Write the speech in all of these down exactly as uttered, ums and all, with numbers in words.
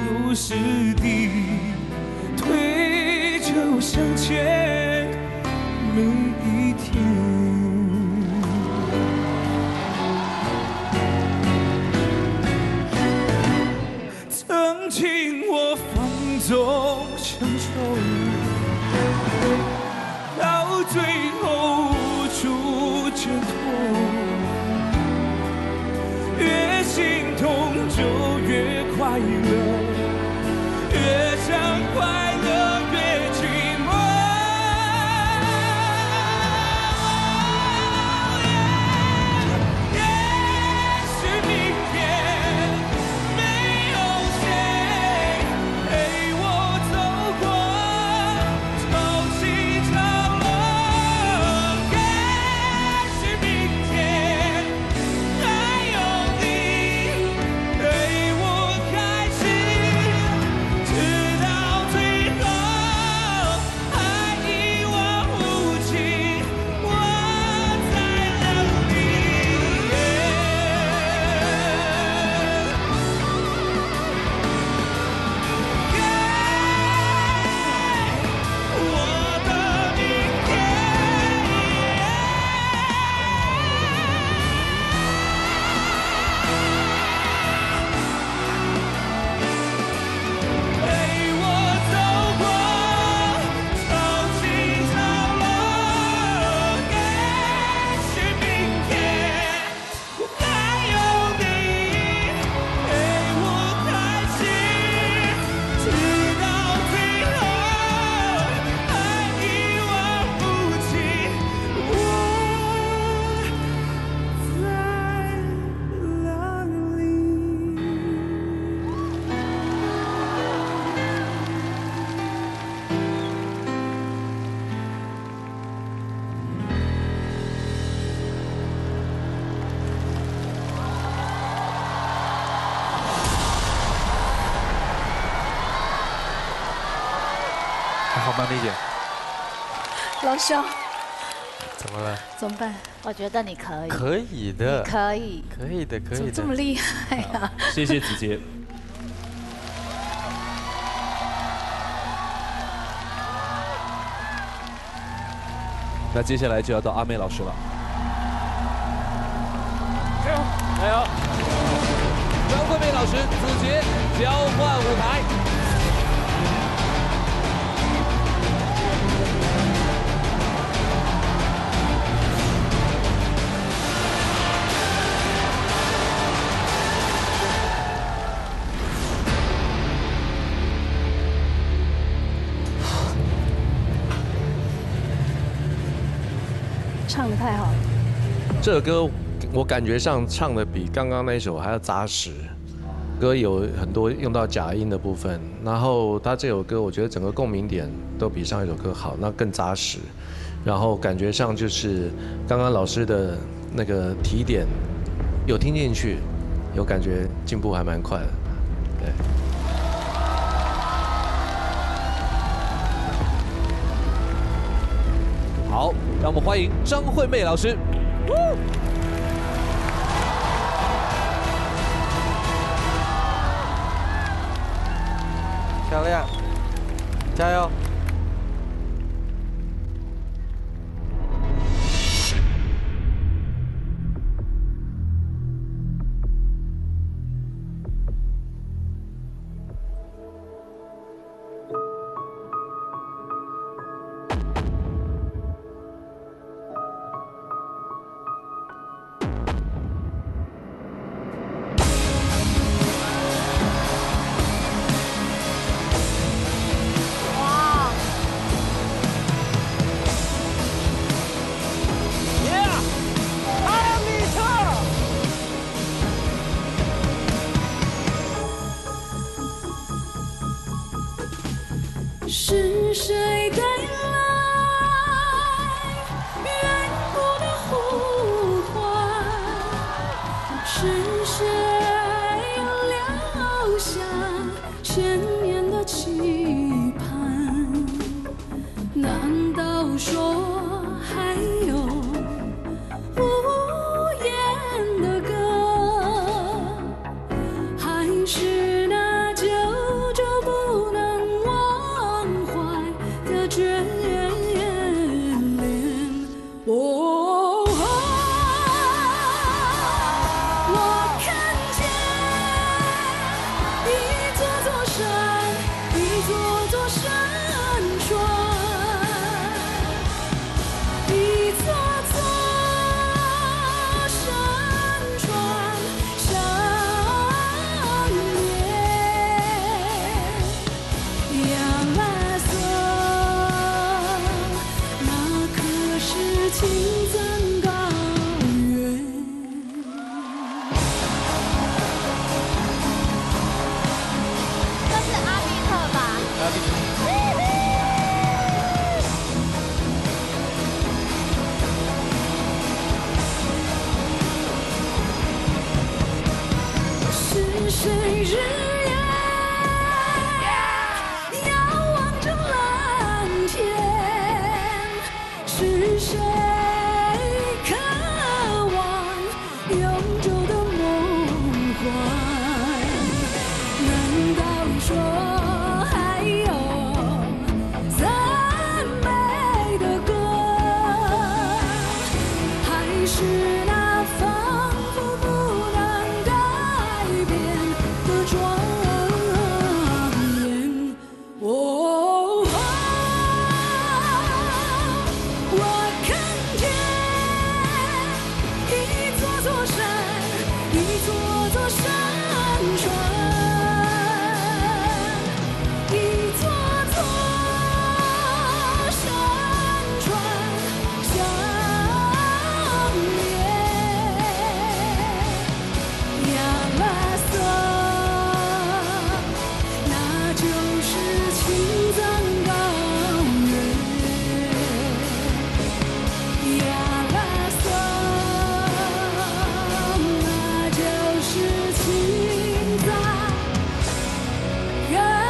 又是敌，推就向前每一天。曾经我放纵享受，到最后无处解脱。 越心痛就越快乐，越想快乐越寂寞。也许明天没有谁陪我走过潮起潮落，也许明天还有。 好吗，丽姐？ 老肖， 怎么了？ 怎么办？ 我觉得你可以， 可以的， 可以， 可以的，可以的。 怎么这么厉害呀？ 谢谢子杰。那接下来就要到阿妹老师了。加油！加油！张惠妹老师、子杰交换舞台。 唱得太好了， 这首歌我感觉上唱的比刚刚那首还要扎实，歌有很多用到假音的部分，然后他这首歌我觉得整个共鸣点都比上一首歌好，那更扎实，然后感觉上就是刚刚老师的那个提点有听进去，有感觉进步还蛮快的，对。 好，让我们欢迎张惠妹老师。 漂亮，加油！ 是谁带来远古的呼唤？是谁留下千年的期盼？难道说还有无言的歌，还是那旧？ 座座山川，一座座山川相连。亚拉索，那可是青藏高原。 这是阿密特吧？ 是谁日夜遥望着蓝天？是谁渴望永久的梦幻？难道说还有赞美的歌，还是那仿佛不能改变的庄严？哦，我看见一座座山，一座座山川。一座座山川相连，亚拉索，那就是青藏高原。亚拉索，那就是青藏高原。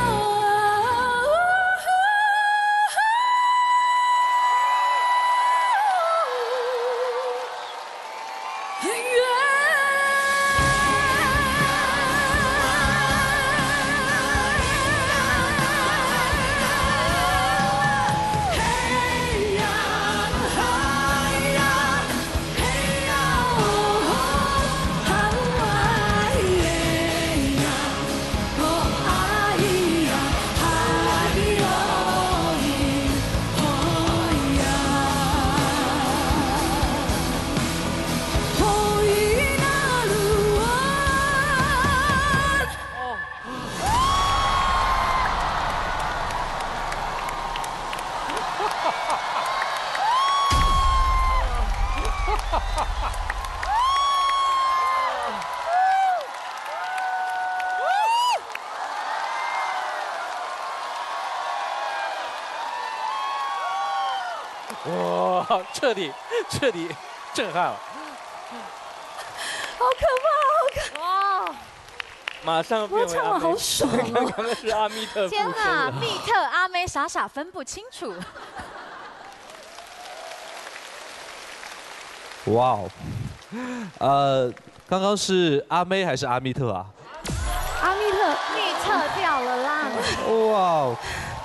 哇，彻底彻底震撼了， 好可怕，好可哇！马上变我唱得为阿妹好爽哦刚刚是阿密特附天身哪， 了。 密特阿妹傻傻分不清楚。 哇哦，呃，刚刚是阿妹还是阿密特啊？ 阿密特， 密特掉了啦！ 哇哦，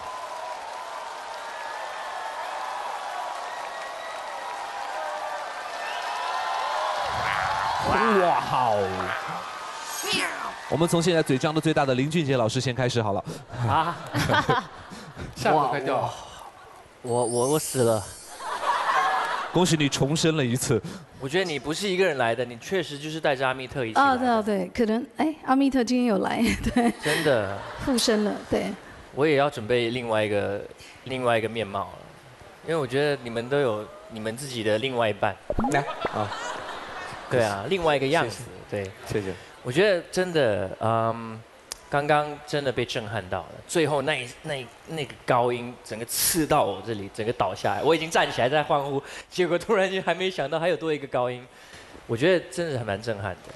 哇哦！我们从现在嘴张的最大的林俊杰老师先开始好了。 啊！下巴快掉了。 我我我死了。 恭喜你重生了一次。 我觉得你不是一个人来的，你确实就是带着阿密特一起来啊， 的。 对啊，对，可能哎，阿密特今天有来，对， 真的。 附身了，对。 我也要准备另外一个另外一个面貌了，因为我觉得你们都有你们自己的另外一半。 来啊， 对啊，另外一个样子。对， 谢谢。 我觉得真的，嗯，刚刚真的被震撼到了。最后那一那一那个高音，整个刺到我这里，整个倒下来。我已经站起来在欢呼，结果突然间还没想到还有多一个高音，我觉得真的还蛮震撼的。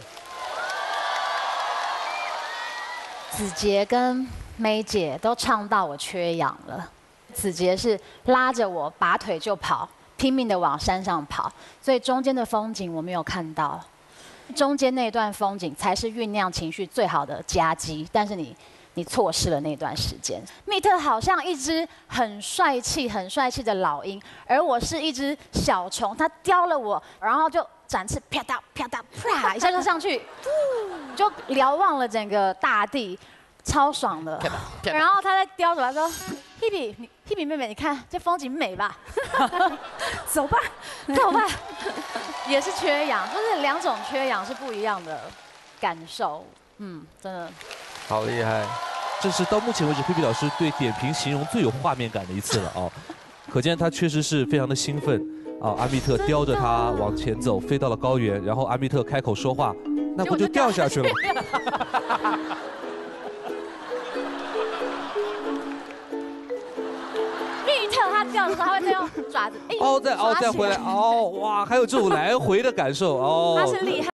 子杰跟梅姐都唱到我缺氧了。子杰是拉着我拔腿就跑，拼命的往山上跑，所以中间的风景我没有看到。中间那段风景才是酝酿情绪最好的夹击，但是你你错失了那段时间。密特好像一只很帅气、很帅气的老鹰，而我是一只小虫，它叼了我，然后就展翅啪嗒啪嗒啪，一下就上去，就瞭望了整个大地。 超爽的。然后他在叼着，他说 ：“Hebe， 你 Hebe 妹妹，你看这风景美吧？走吧，走吧。”也是缺氧，就是两种缺氧是不一样的感受。嗯，真的。 好厉害！ 这是到目前为止 Hebe 老师对点评形容最有画面感的一次了哦，可见他确实是非常的兴奋啊。阿密特叼着他往前走，飞到了高原，然后阿密特开口说话，那不就掉下去了吗？ 密特他掉的时候，他会这样爪子， 哦，再哦再回来，哦哇，还有这种来回的感受哦。 他是厉害。